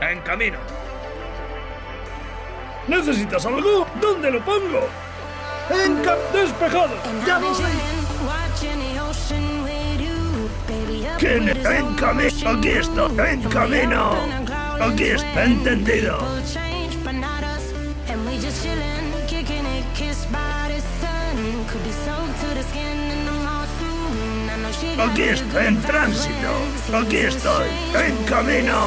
En camino. ¿Necesitas algo? ¿Dónde lo pongo? ¡Despejado! ¡Ya voy! ¿Quién? En camino. Aquí estoy. En camino. Aquí está. Entendido. Aquí estoy en tránsito. Aquí estoy. En camino.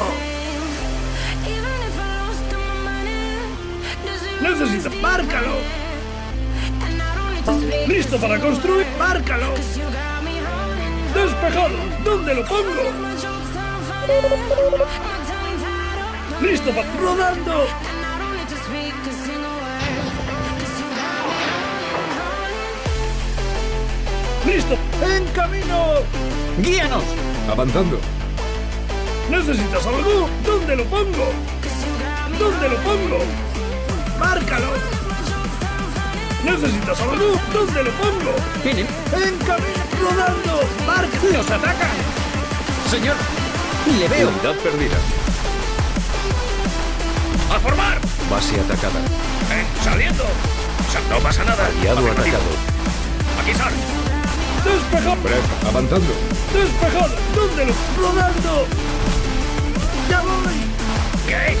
¡Necesitas! ¡Márcalo! ¿Listo para construir? ¡Márcalo! ¡Despejado! ¿Dónde lo pongo? ¡Listo para... ¡Rodando! ¡Listo! ¡En camino! ¡Guíanos! Avanzando. ¿Necesitas algo? ¿Dónde lo pongo? ¿Dónde lo pongo? ¡Márcalo! ¿Necesitas algo? ¿Dónde lo pongo? ¿Tienen? ¡En camino! ¡Rodando! ¡Márcalo! ¡Nos atacan! Señor, le veo. Unidad perdida. ¡A formar! Base atacada. Saliendo. No pasa nada. Aliado Afirmativo. atacado. Aquí sal. ¡Despejado! Prep. Avanzando. ¡Despejado! ¿Dónde lo...? ¡Rodando! ¡Ya voy! ¿Qué?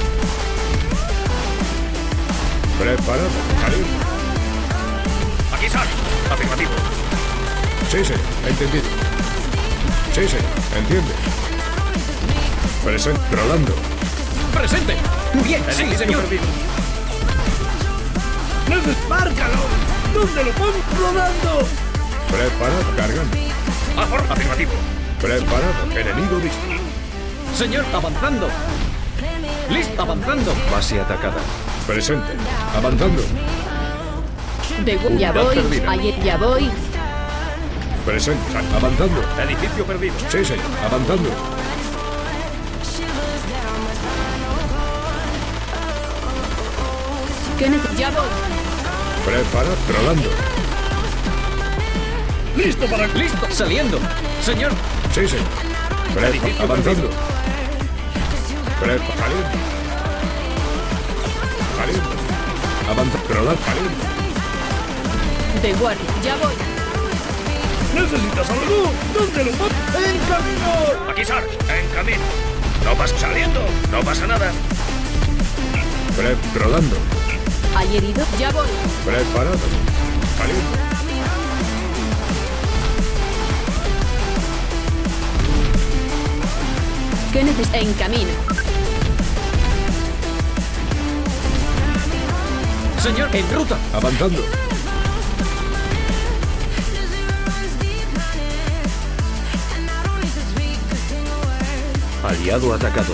Preparado. Saliendo. Aquí sal. Afirmativo. Sí, sí. Entendido. Sí, sí. Entiende. Presente. Rolando. ¡Presente! Bien, sí, señor. ¡Márcalo! ¿Dónde lo pongo? ¡Rodando! Preparado. Cargando. Afirmativo. Preparado. Enemigo visto. Señor, avanzando. Listo, avanzando. Base atacada. Presente. Avanzando. Ya Unidad voy. perdida. Ayer ya voy. Presente. Avanzando. Edificio perdido. Sí, sí. Avanzando. ¿Qué necesitas? Ya voy. Preparado. Rolando. ¡Listo para... Listo, saliendo. Señor, Sí, sí. Edificio Avanzando. Saliendo. Saliendo. Avanzando. Rolando. Saliendo. De guardia. Ya voy. ¿Necesitas algo? ¿Dónde lo pongo? ¡En camino! Aquí sal. En camino. No pasa saliendo. No pasa nada. Rolando. ¿Hay herido? Ya voy. Preparado. Saliendo. ¿Qué necesitas? En camino. señor, en ruta. Avanzando. Aliado atacado.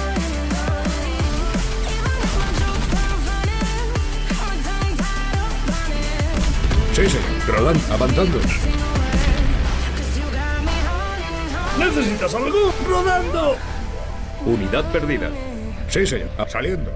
Sí, señor. Roland, avanzando. ¿Necesitas algo? ¡Rodando! Unidad perdida. Sí, señor. Saliendo.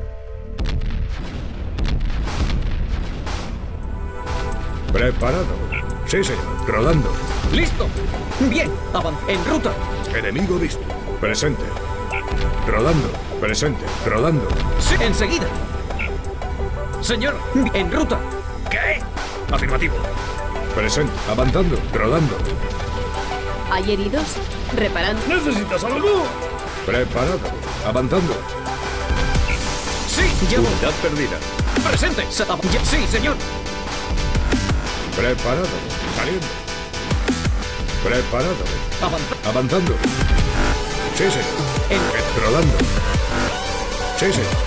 Preparado. Sí, señor. Rodando. ¡Listo! Bien, en ruta. Enemigo visto. Presente. Rodando. Presente. Rodando. Sí, enseguida. Señor, en ruta. ¿Qué? Afirmativo. Presente. Avanzando. Rodando. ¿Hay heridos? Reparando. ¿Necesitas algo? Preparado. Avanzando. Sí, llevo. Unidad perdida. Presente. Sí, señor. Preparado. Saliendo. Preparado. Avanzando. Sí, señor. Rodando. Sí, señor.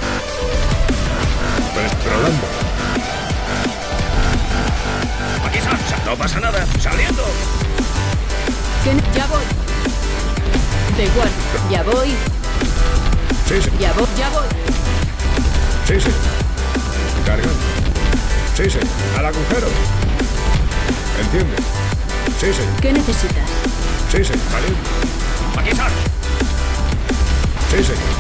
Rodando. Aquí no pasa nada. Saliendo. Ya voy. De guardia. Ya voy. Sí, señor. Ya voy. Ya voy. Sí, señor. Cargando. Sí, señor. Al agujero. ¿Entiende? Sí, señor. ¿Qué necesitas? Sí, señor. Saliendo. Aquí sal. Sí, señor.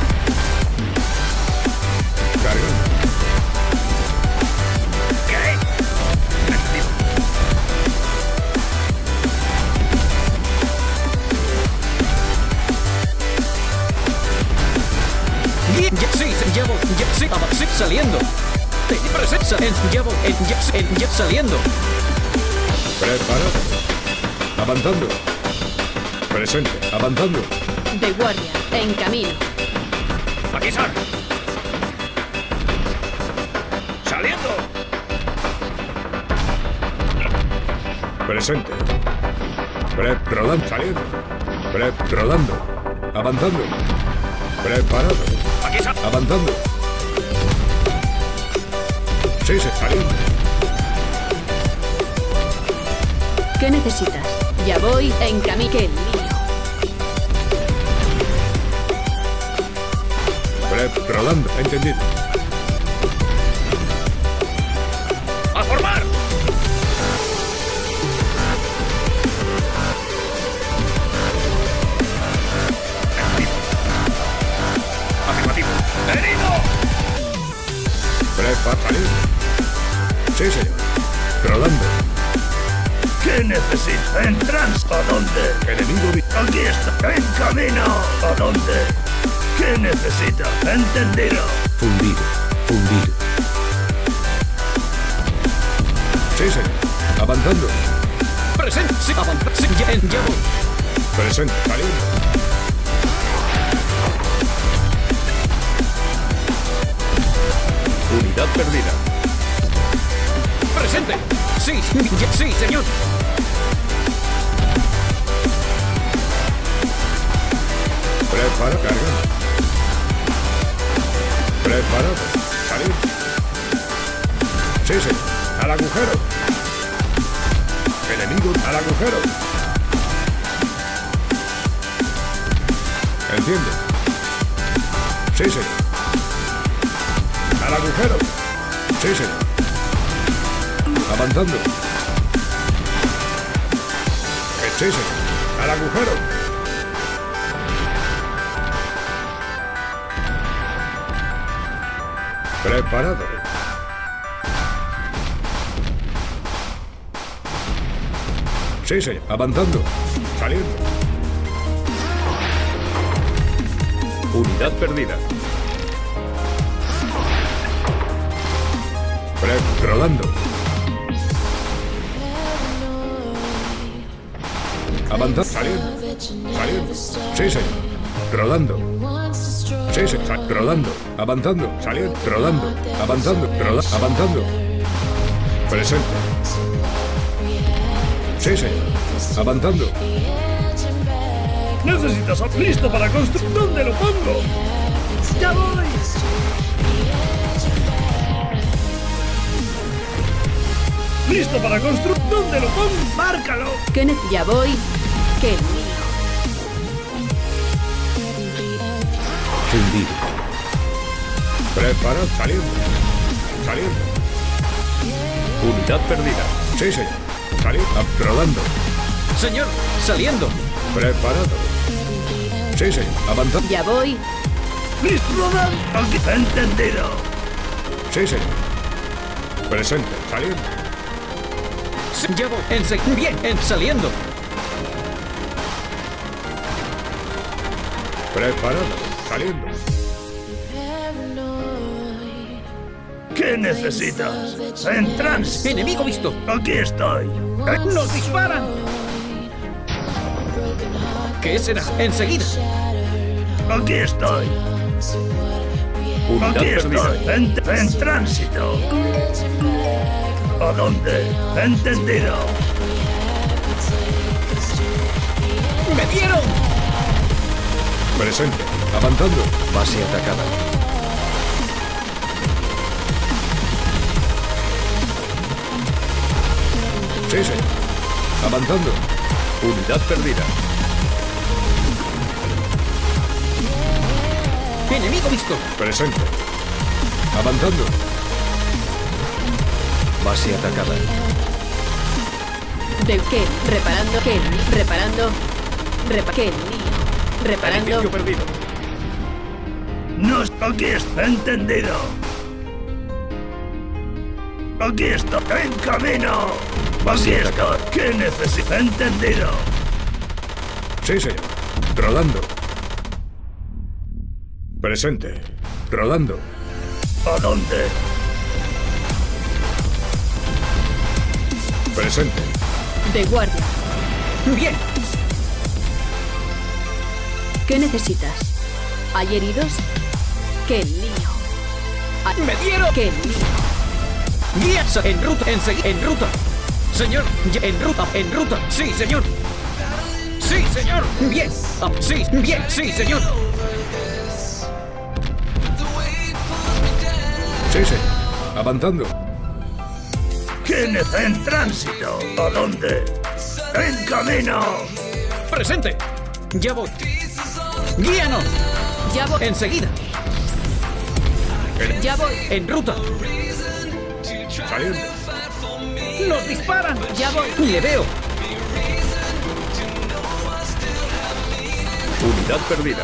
Cargando. ¿Qué? Negativo. Sí, llevo. Sí, saliendo. Presencia. Llevo. Saliendo. Preparado. Avanzando. Presente. Avanzando. De guardia. En camino. Aquí son. Saliendo. Presente. Rodando. Saliendo. Rodando. Avanzando. Preparado. Aquí son. Avanzando. Sí, saliendo. ¿Qué necesitas? Ya voy. En camino. ¡Qué lío! Rodando. Entendido. ¡A formar! Afirmativo. ¡Herido! Salir. Sí, señor. Rodando. ¿Qué necesita? ¿En trans? ¿A dónde? Enemigo. Aquí está. En camino. ¿A dónde? ¿Qué necesita? Entendido. Fundir. Sí, señor. Avanzando. Presente. Sí, avanza. Sí, llevo. Presente. Saliendo. Unidad perdida. Presente. Sí, señor. Prepara. Carga. Preparado. Salir. Sí, señor. Al agujero. Enemigo. Al agujero. Enciende. Sí, señor. Al agujero. Sí, señor. Avanzando. Sí, señor. Al agujero. Preparado. Sí, señor. Avanzando. Saliendo. Unidad perdida. Rodando. Avanzando. Saliendo. Sí, señor. Rodando. Sí, señor. Rodando. Avanzando. Saliendo. Rodando. Avanzando. Avanzando. Presente. Sí, señor. Avanzando. Necesitas listo para construir. ¿Dónde lo pongo? ¡Ya voy! ¡Listo para construir! ¿Dónde lo pongo? ¡Márcalo! Kenneth, ya voy. ¡Qué lío! Fundido. Preparado. Saliendo. Unidad perdida. Sí, señor. Saliendo. Rodando. Señor, saliendo. Preparado. Sí, señor. Avanzando. Ya voy. ¡Listo, rodando! Aquí. Entendido. Sí, señor. Presente. Saliendo. Llevo. Bien. Saliendo. Preparado. Saliendo. ¿Qué necesitas? En trans. Enemigo visto. Aquí estoy. ¡Nos disparan! ¿Qué será? Enseguida. Aquí estoy. Unidad Aquí perdida. estoy. En tránsito. ¿A dónde? Entendido. ¡Me dieron! Presente. Avanzando. Base atacada. Sí, señor. Avanzando. Unidad perdida. Enemigo visto. Presente. Avanzando. Base atacada. ¿De qué? Reparando. ¿Qué? Reparando. ¿Qué lío? Reparando. Edificio perdido. No, aquí está. Entendido. Aquí está. En camino. Aquí está. ¿Qué necesita? Entendido. Sí, señor. Rodando. Presente. rodando. ¿A dónde? Presente. De guardia. Bien. ¿Qué necesitas? ¿Hay heridos? ¡Qué lío! ¡Me dieron! ¡Qué lío! Guía. En ruta. En ruta. Señor. En ruta. En ruta. Sí, señor. Sí, señor. Bien. Sí. Bien. Sí, señor. Sí, sí. Avanzando. ¿Quién está en tránsito? ¿A dónde? ¡En camino! Presente. Ya voy. Guíanos. Ya voy. Enseguida. Ya voy. En ruta. Saliendo. ¡Nos disparan! Ya voy. Le veo. Unidad perdida.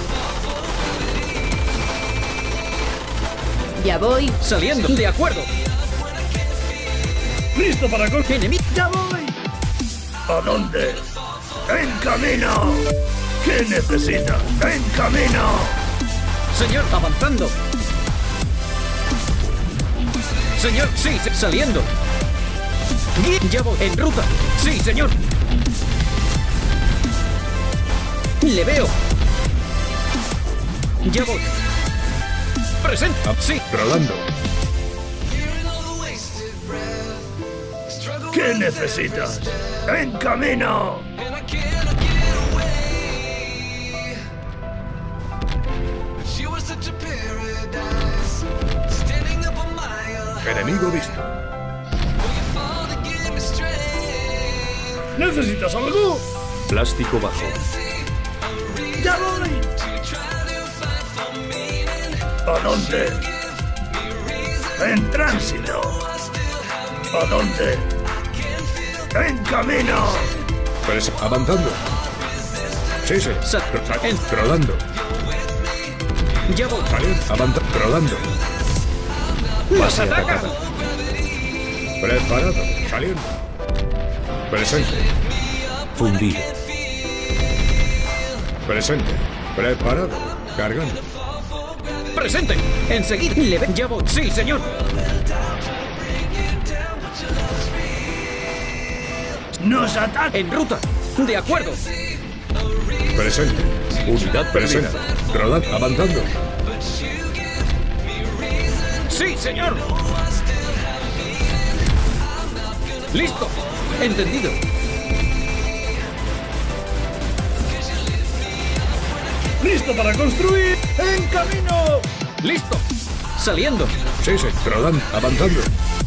Ya voy. Saliendo. De acuerdo. ¡Listo para Enemigo. ¡Ya voy! ¿A dónde? ¡En camino! ¿Qué necesita? ¡En camino! Señor, avanzando. Señor, sí, saliendo. Ya voy. En ruta. Sí, señor. Le veo. Ya voy. Presente. Sí. Rodando. ¿Qué necesitas? ¡En camino! Enemigo visto. ¿Necesitas algo? Plástico bajo. ¡Ya voy! ¿A dónde? En tránsito. ¿A dónde? En camino. Avanzando. Sí, sí. Rodando. Ya voy. Avanzando. Rodando. ¡Nos atacan! Preparado. Saliendo. Presente. Fundido. Presente. Preparado. Cargando. Presente. Enseguida. Le veo. Ya voy. Sí, señor. ¡Nos atacan! En ruta. De acuerdo. Presente. Unidad perdida. Presente. Rodando. Avanzando. Sí, señor. Listo. Entendido. ¡Listo para construir! ¡En camino! Listo. Saliendo. Sí, sí. Rodando. Avanzando.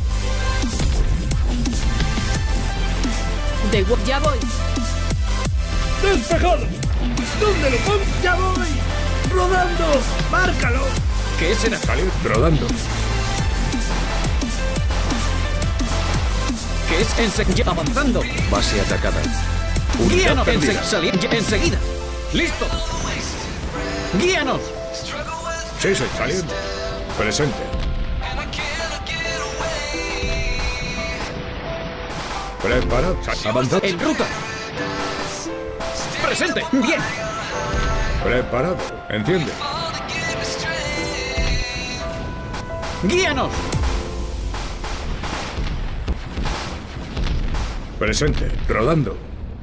Ya voy. ¡Despejado! ¿Dónde lo pongo? ¡Ya voy! ¡Rodando! ¡Márcalo! ¿Qué será? Salir. Rodando. ¿Qué es? Enseguida. Avanzando. Base atacada. Unidad Guíanos. perdida. Enseguida. Listo. Guíanos. Sí, sí. Saliendo. Presente. Preparado. Avanzando. En ruta. Presente. Bien. Preparado. Enciende. Guíanos. Presente. Rodando.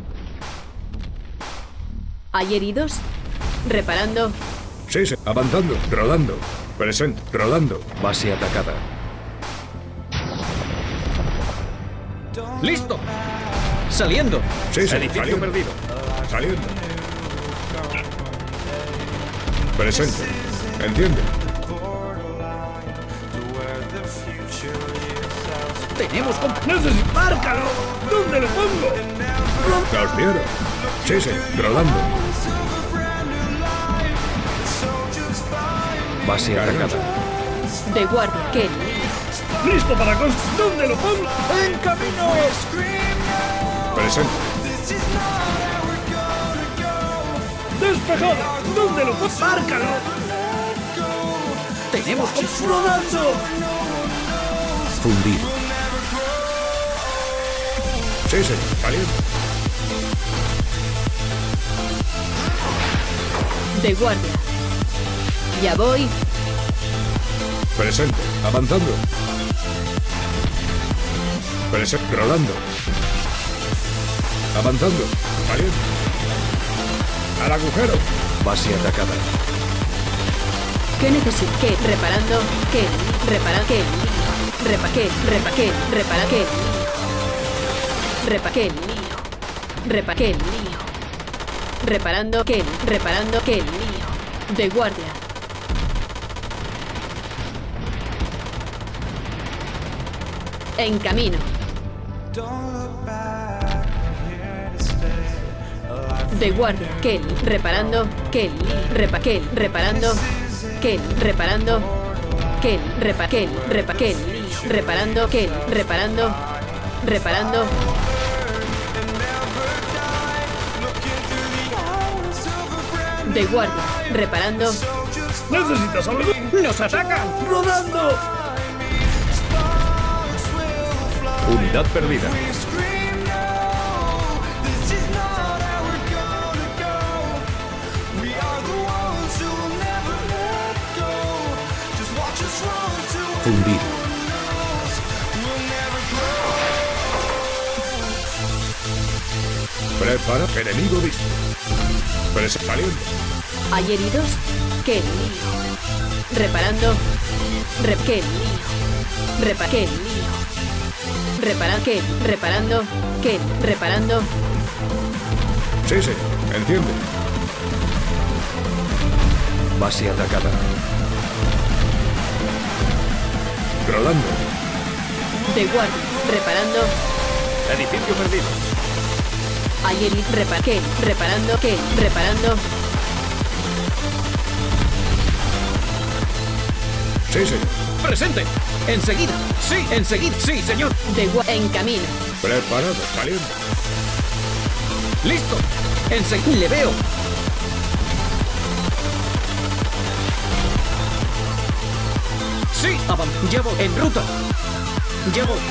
¿Hay heridos? Reparando. Sí, sí. Avanzando. Rodando. Presente. Rodando. Base atacada. Listo. Saliendo. Sí, sí. Edificio Saliendo. perdido. Saliendo. Presente. Enciende. Tenemos ¡Márcalo! ¿Dónde lo pongo? Los vieron. Sí, sí. Rodando. Base atacada. De guardia. ¡Qué lío! ¡Listo para construir! ¿Dónde lo pongo? ¡En camino! Presente. ¡Despejado! ¿Dónde lo pongo? ¡Márcalo! Tenemos ¡Rodando! Fundido. Sí, sí. Saliendo. De guardia. Ya voy. Presente. Avanzando. Presente. Rodando. Avanzando. Valiente. Al agujero. Base atacada. ¿Qué necesito? ¿Qué? Reparando. ¿Qué? Repara. ¿Qué? Repa. ¿Qué? Repa. ¿Qué? Repara. ¿Qué? Repa. ¿Qué? Lío. Repa. ¿Qué? Lío. Reparando. ¿Qué? Reparando. ¿Qué? Lío. De guardia. En camino. De guardia. Kel. Reparando. Kel. Repa. Kel. Reparando. Kel. Reparando. Kel. Repa. Kel. Repa. Kel. Reparando. Kel. Reparando. Reparando. De guardia. Reparando. ¿Necesitas algo? ¡Nos atacan! ¡Rodando! Unidad perdida. Fundir. Prepara. Enemigo visto. Saliendo. ¿Hay heridos? ¡Qué lío! Reparando. ¡Qué lío! Repa. ¡Qué lío! Repara. ¿Qué? Reparando. ¿Qué? Reparando. Sí, sí. Entiende. Base atacada. Rodando. De guardia. Reparando. Edificio perdido. Hay heridos. Repa. ¿Qué? Reparando. ¿Qué? Reparando. Sí, señor. ¡Presente! ¡Enseguida! ¡Sí! ¡Enseguida! ¡Sí, señor! En camino. Preparado. Saliendo. ¡Listo! ¡Enseguida! ¡Le veo! ¡Sí! ¡Ya voy! ¡En ruta! ¡Ya voy!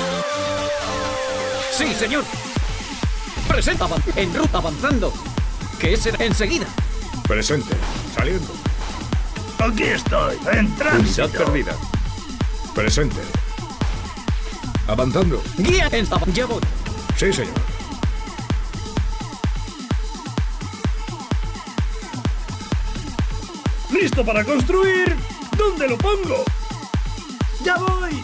¡Sí, señor! ¡Presente! ¡En ruta! ¡Avanzando! ¿Qué es? ¡Enseguida! Presente. Saliendo. Aquí estoy, en tránsito. Unidad perdida. Presente. Avanzando. ¡Guía! ¡Ya voy! Sí, señor. ¡Listo para construir! ¿Dónde lo pongo? ¡Ya voy!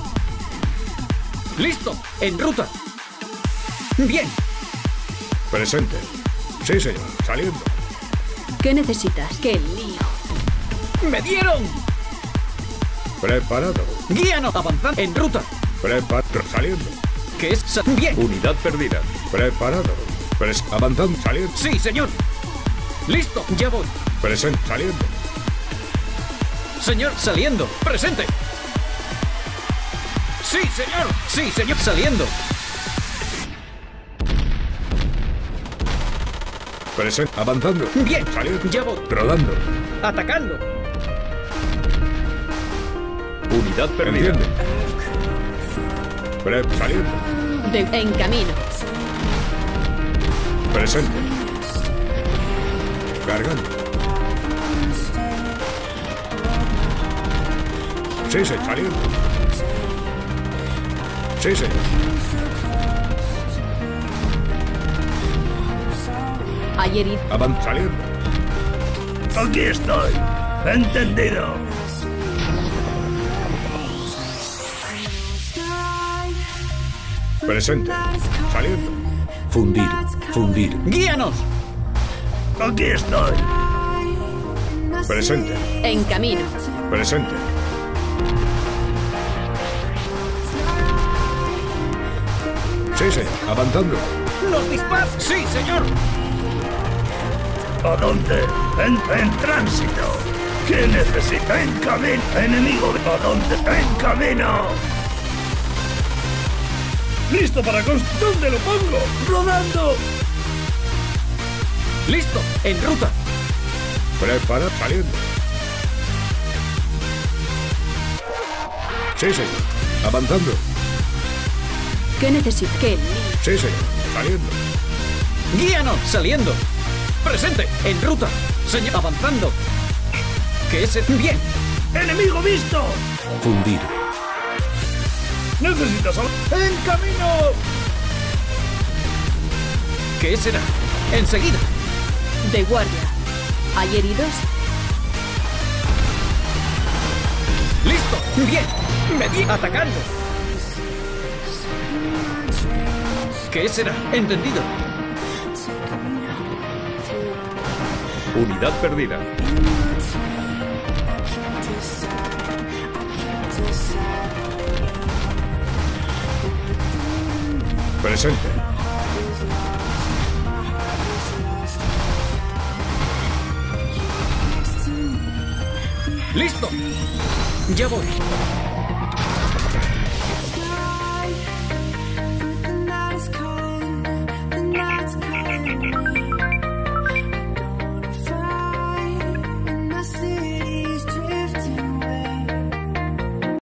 ¡Listo! ¡En ruta! ¡Bien! Presente. Sí, señor. Saliendo. ¿Qué necesitas? ¡Qué lío! ¡Me dieron! Preparado. ¡Guíanos! ¡Avanzando! ¡En ruta! Preparado. Saliendo. ¿Qué es? ¡Bien! Unidad perdida. Preparado. Avanzando. Saliendo. ¡Sí, señor! ¡Listo! ¡Ya voy! Presente. Saliendo. Señor, saliendo. ¡Presente! ¡Sí, señor! ¡Sí, señor! ¡Saliendo! Presente. Avanzando. ¡Bien! Saliendo. ¡Ya voy! Rodando. ¡Atacando! Unidad perdida. Entiende. Saliendo. En camino. Presente. Cargando. Sí, señor. Saliendo. Sí, señor. Hay heridos. Saliendo. Aquí estoy. Entendido. Presente. Saliendo. Fundir. Fundir. ¡Guíanos! Aquí estoy. Presente. En camino. Presente. Sí, señor. Avanzando. ¡Nos disparan! ¡Sí, señor! ¿A dónde? En tránsito. ¿Qué necesita? En camino. Enemigo. ¿A dónde? En camino. ¡Listo para construir! ¿Dónde lo pongo? ¡Rodando! ¡Listo! ¡En ruta! Prepara. Saliendo. Sí, señor. Avanzando. ¿Qué necesito? ¿Qué lío? Sí, señor. Saliendo. ¡Guíanos! ¡Saliendo! ¡Presente! ¡En ruta! Señor, avanzando. ¿Qué es? ¡Bien! ¡Enemigo visto! Fundir. ¿Necesitas algo? ¡En camino! ¿Qué será? Enseguida. De guardia. ¿Hay heridos? ¡Listo! ¡Bien! ¡Me di atacando! ¿Qué será? Entendido. Unidad perdida. Presente. ¡Listo! Ya voy.